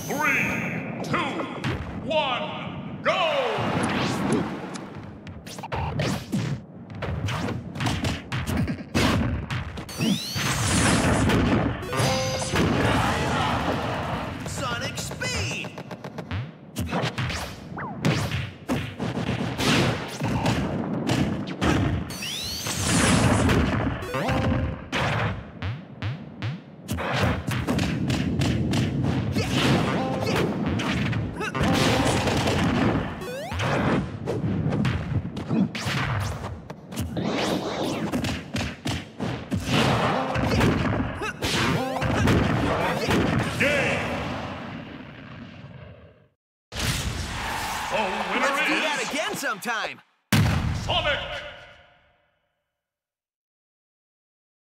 3, 2, 1, go! Sonic speed! The winner Let's do is that again sometime! Sonic